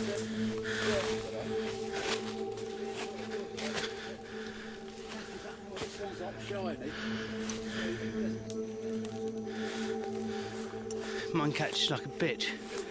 Mine catches like a bitch.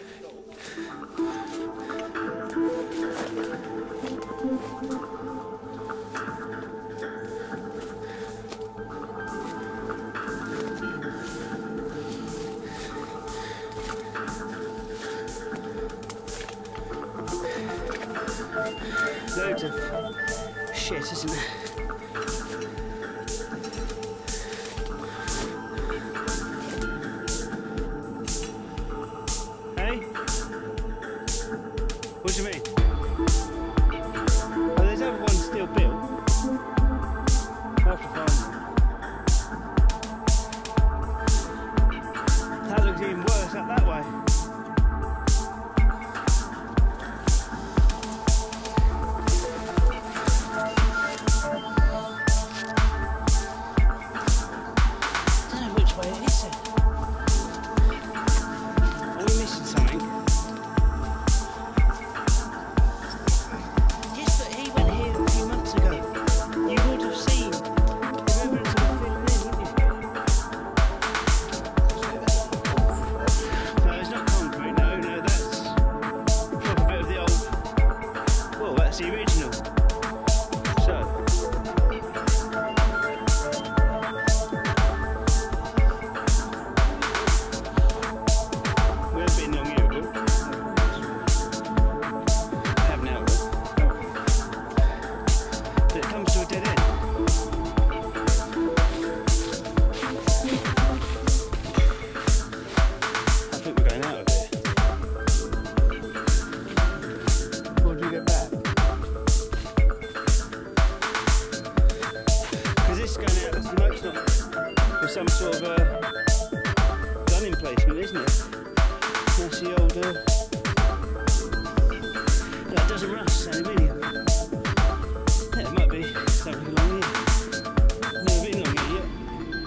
Loads of shit, isn't there? Hey? What do you mean? Oh, there's other ones still built. I'll have to find them. That looks even worse up that way. The original. So we haven't been long here, but I have now. But it comes to a dead end. I think we're going out of here. What do you get back? This going out, the smoke's not for some sort of gun emplacement, isn't it? That's the old that doesn't rust, aluminium. Yeah, it might be something along here. Never been along here yet.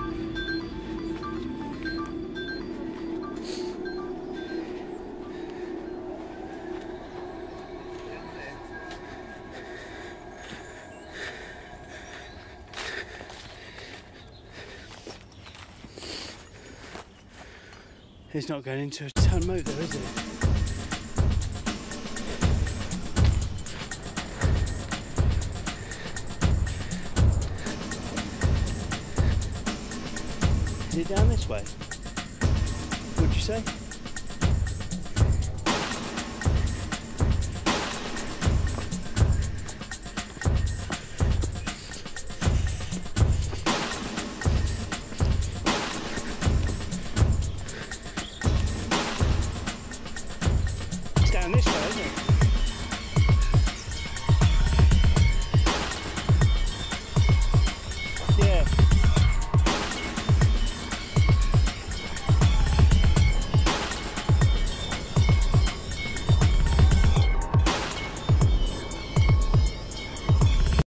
It's not going into a ton moat though, is it? Is it down this way? Would you say?